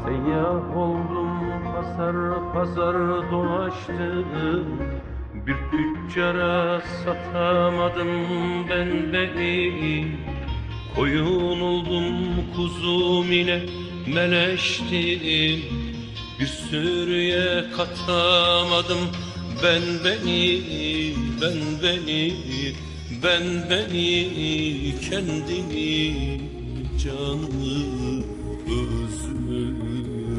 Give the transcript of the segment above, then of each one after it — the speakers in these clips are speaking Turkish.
Seyyah oldum, pazar pazar dolaştım, bir tüccara satamadım ben beni. Koyun oldum, kuzum ile meleştim, bir sürüye katamadım ben beni, ben beni, ben beni, kendimi, canımı, özümü.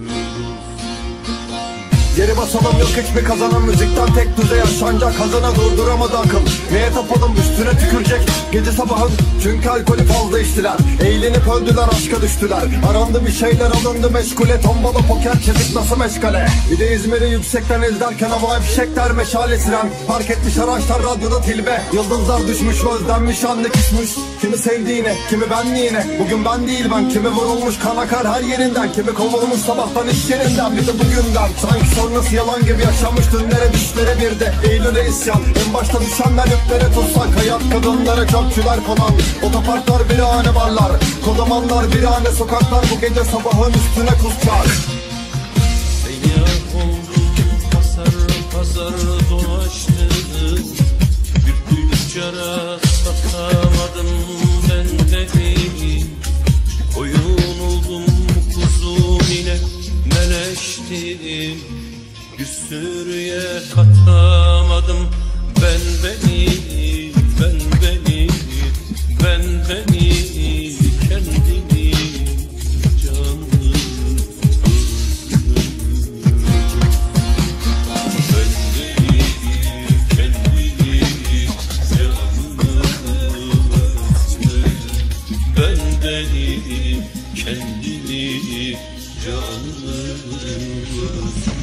Geri basalım, yok hiçbir kazanan, müzikten tek düze yaşanacak. Kazana durduramadı akıl, neye tapalım, üstüne tükürecek gece sabahın. Çünkü alkolü fazla içtiler, eğlenip öldüler, aşka düştüler. Arandı bir şeyler, alındı meşgule, tombala poker çezik nasıl meşgale. Bir de İzmir'i yüksekten izlerken hava fişekler, meşale siren. Park etmiş araçlar, radyoda tilbe, yıldızlar düşmüş, özlenmiş, anne küsmüş. Kimi sevdiğine, kimi benliğine, bugün ben değil ben. Kimi vurulmuş kan akar her yerinden, kimi kovulmuş sabahtan iş yerinden. Bir de bugünden, sanki sonrası yalan gibi yaşanmış, dünlere düşlere bir de Eylül'e isyan. En başta düşenler yüklere tutsak, hayat kadınlara çöpçüler falan. Otoparklar birahane barlar, kodamanlar birahane sokaklar. Bu gece sabahın üstüne kusacak. Seyyah oldum, pazar pazar dolaştım, bir tüccara satamadım ben beni. Koyun oldum, kuzum ile meleştim, bir sürüye katamadım ben beni, ben beni, ben beni, kendimi, canımı, özümü. Ben beni, kendimi, canımı, özümü. Ben beni, kendimi, canımı, özümü.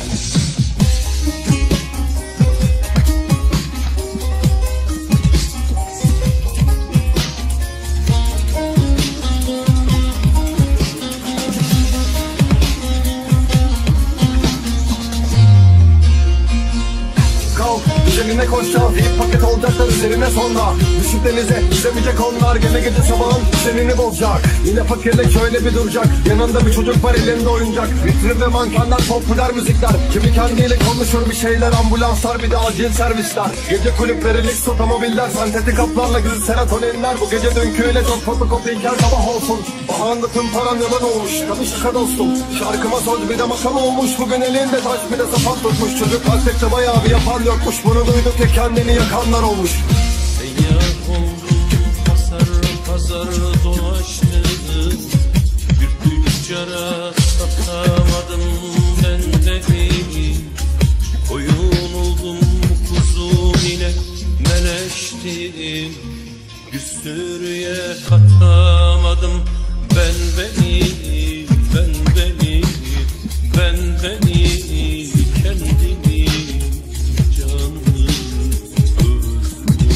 Üzerine koşacağız, iyi paket olacaklar üzerine sonra. Düşüp denize yüzemeyecek onlar, gene gece sabahın düzenini bozacak. Yine fakirlik şöyle bir duracak, yanında bir çocuk var elinde oyuncak. Vitrin ve mankenler, popüler müzikler, kimi kendiyle konuşur bir şeyler. Ambulanslar, bir de acil servisler. Gece kulüpleri, lüks otomobiller, sentetik haplarla gizli serotoninler. Bu gece dünküyle çok fotokopiyken sabah olsun. Bahanda tüm paran yalan olmuş, tabi şaka dostum. Şarkıma söz bir de makam olmuş, bugün elinde taş bir de sapat tutmuş. Çocuk kalptekte bayağı bir yapan yokmuş, bunu duyduk ya kendini yakanlar olmuş. Seyyah oldum, pazar pazar dolaştım, bir tüccara satamadım ben beni. Koyun oldum, kuzum ile meleştim, bir sürüye katamadım ben beni, ben beni, ben beni, kendimi, canımı, özümü.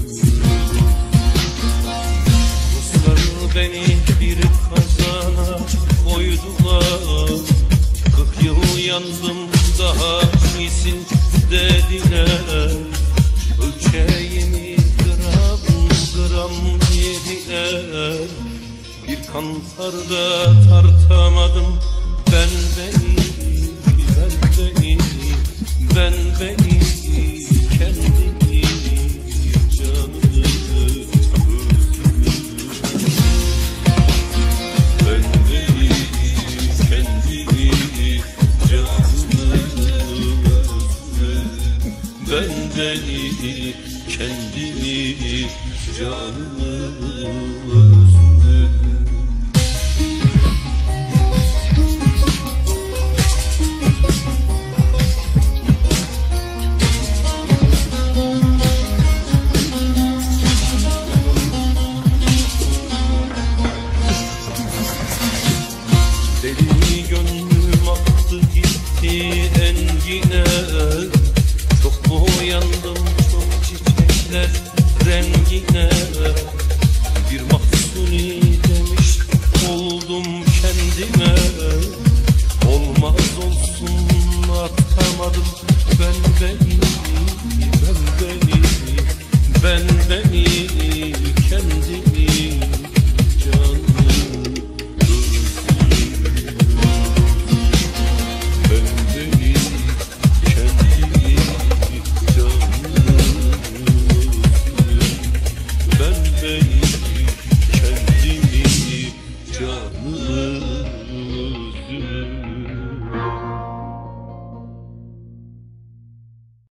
Dostlar beni bir kazana koydular, 40 yıl yandım daha iyisin dediler. Ölçeğimi gram gram yediler, bir kantarda tartamadım ben beni, ben beni, ben beni, kendimi, canımı, özümü. Ben beni, kendimi, canımı, özümü. Ben beni, kendimi, canımı, özümü. Deli gönlüm aktı gitti engine, çok boyandım çok çiçekler rengine. Bir mahsuni demiş oldum kendime, olmaz olsun atamadım ben beni, ben beni, ben beni, kendimi, canımı, özümü. beni